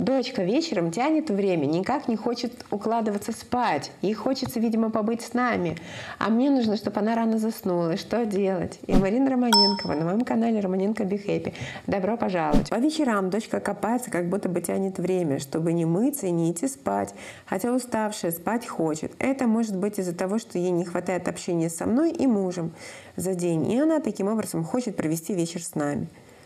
Дочка вечером тянет время, никак не хочет укладываться спать. Ей хочется, видимо, побыть с нами. А мне нужно, чтобы она рано заснула. Что делать? И Марина Романенкова на моем канале Романенко Be Happy. Добро пожаловать. По вечерам дочка копается, как будто бы тянет время, чтобы не мыться и не идти спать. Хотя уставшая, спать хочет. Это может быть из-за того, что ей не хватает общения со мной и мужем за день. И она таким образом хочет провести вечер с нами.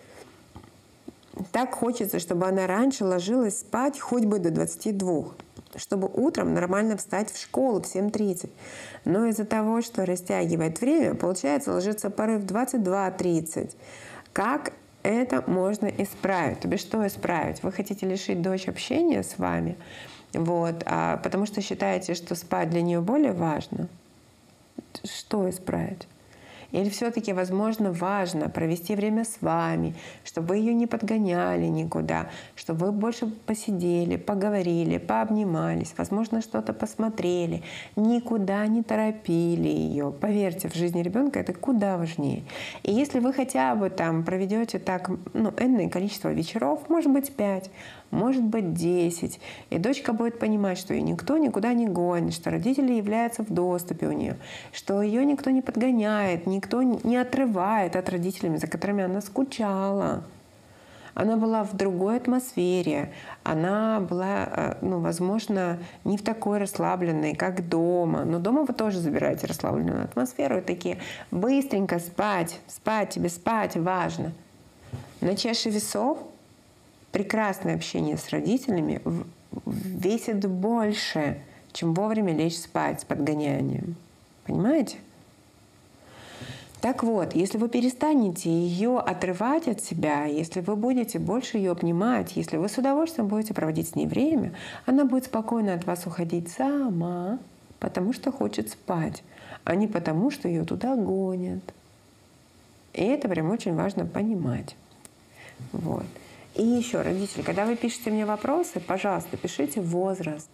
Так хочется, чтобы она раньше ложилась спать хоть бы до 22, чтобы утром нормально встать в школу в 7:30. Но из-за того, что растягивает время, получается ложиться порой в 22:30. Как это можно исправить? То бишь, что исправить? Вы хотите лишить дочь общения с вами, потому что считаете, что спать для нее более важно? Что исправить? Или все-таки, возможно, важно провести время с вами, чтобы вы ее не подгоняли никуда, чтобы вы больше посидели, поговорили, пообнимались, возможно, что-то посмотрели, никуда не торопили ее. Поверьте, в жизни ребенка это куда важнее. И если вы хотя бы там проведете так, энное количество вечеров, может быть 5, может быть 10, и дочка будет понимать, что ее никто никуда не гонит, что родители являются в доступе у нее, что ее никто не подгоняет, никто не отрывает от родителей, за которыми она скучала. Она была в другой атмосфере, она была, возможно, не в такой расслабленной, как дома. Но дома вы тоже забираете расслабленную атмосферу и такие: быстренько спать, тебе спать важно. На чаше весов прекрасное общение с родителями весит больше, чем вовремя лечь спать с подгонянием. Понимаете? Так вот, если вы перестанете ее отрывать от себя, если вы будете больше ее обнимать, если вы с удовольствием будете проводить с ней время, она будет спокойно от вас уходить сама, потому что хочет спать, а не потому, что ее туда гонят. И это прям очень важно понимать. Вот. И еще, родители, когда вы пишете мне вопросы, пожалуйста, пишите возраст.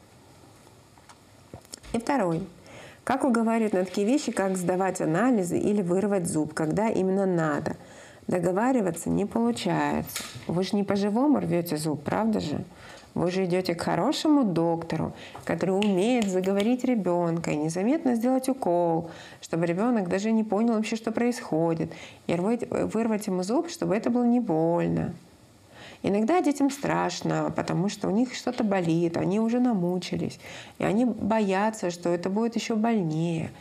И второй. Как уговаривать на такие вещи, как сдавать анализы или вырвать зуб, когда именно надо? Договариваться не получается. Вы же не по-живому рвете зуб, правда же? Вы же идете к хорошему доктору, который умеет заговорить ребенка и незаметно сделать укол, чтобы ребенок даже не понял вообще, что происходит, и вырвать ему зуб, чтобы это было не больно. Иногда детям страшно, потому что у них что-то болит, они уже намучились, и они боятся, что это будет еще больнее.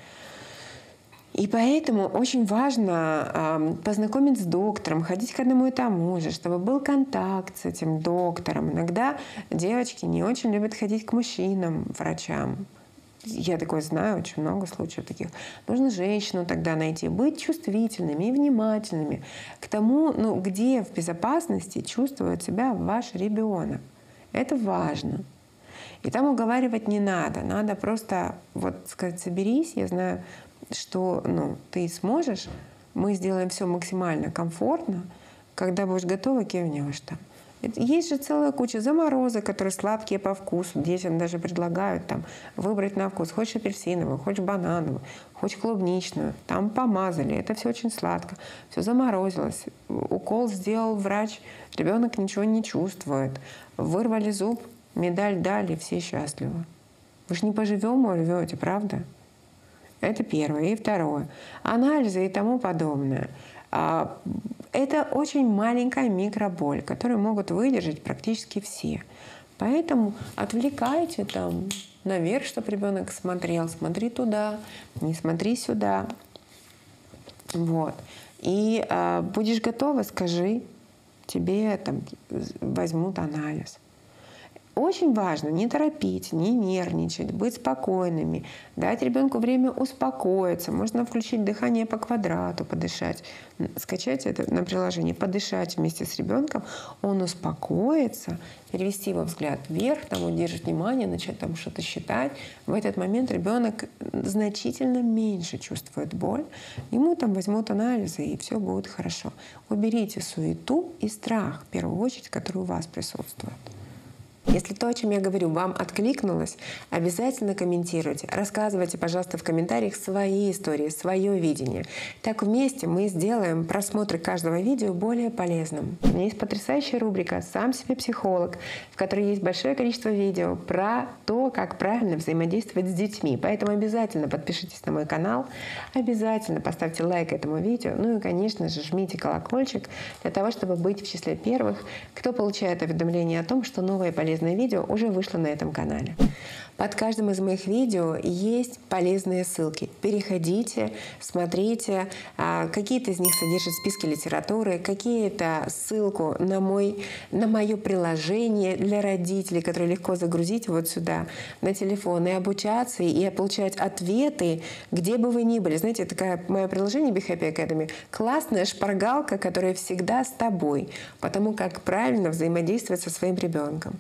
И поэтому очень важно познакомить с доктором, ходить к одному и тому же, чтобы был контакт с этим доктором. Иногда девочки не очень любят ходить к мужчинам, врачам. Я такое знаю, очень много случаев таких. Нужно женщину тогда найти, быть чувствительными и внимательными к тому, где в безопасности чувствует себя ваш ребенок. Это важно. И там уговаривать не надо. Надо просто сказать: соберись, я знаю, что ты сможешь, мы сделаем все максимально комфортно. Когда будешь готова, кивнешь там. Есть же целая куча заморозок, которые сладкие по вкусу. Детям даже предлагают выбрать на вкус. Хочешь апельсиновую, хочешь банановую, хочешь клубничную. Там помазали. Это все очень сладко. Все заморозилось. Укол сделал врач. Ребенок ничего не чувствует. Вырвали зуб, медаль дали, все счастливы. Вы же не по-живому рвете, правда? Это первое. И второе. Анализы и тому подобное. Это очень маленькая микроболь, которую могут выдержать практически все. Поэтому отвлекайте наверх, чтобы ребенок смотрел. Смотри туда, не смотри сюда. Вот. И будешь готова, скажи, тебе возьмут анализ. Очень важно не торопить, не нервничать, быть спокойными, дать ребенку время успокоиться. Можно включить дыхание по квадрату, подышать. Скачать это на приложении, подышать вместе с ребенком. Он успокоится, перевести его взгляд вверх, удержать внимание, начать что-то считать. В этот момент ребенок значительно меньше чувствует боль. Ему возьмут анализы, и все будет хорошо. Уберите суету и страх, в первую очередь, который у вас присутствует. Если то, о чем я говорю, вам откликнулось, обязательно комментируйте. Рассказывайте, пожалуйста, в комментариях свои истории, свое видение. Так вместе мы сделаем просмотр каждого видео более полезным. У меня есть потрясающая рубрика «Сам себе психолог», в которой есть большое количество видео про то, как правильно взаимодействовать с детьми. Поэтому обязательно подпишитесь на мой канал, обязательно поставьте лайк этому видео, ну и, конечно же, жмите колокольчик для того, чтобы быть в числе первых, кто получает уведомления о том, что новое полезное видео уже вышло на этом канале. Под каждым из моих видео есть полезные ссылки. Переходите, смотрите. Какие-то из них содержат списки литературы, какие-то ссылку на мое приложение для родителей, которое легко загрузить вот сюда на телефон и обучаться, и получать ответы, где бы вы ни были. Знаете, такое мое приложение Be Happy Academy — классная шпаргалка, которая всегда с тобой, потому как правильно взаимодействовать со своим ребенком.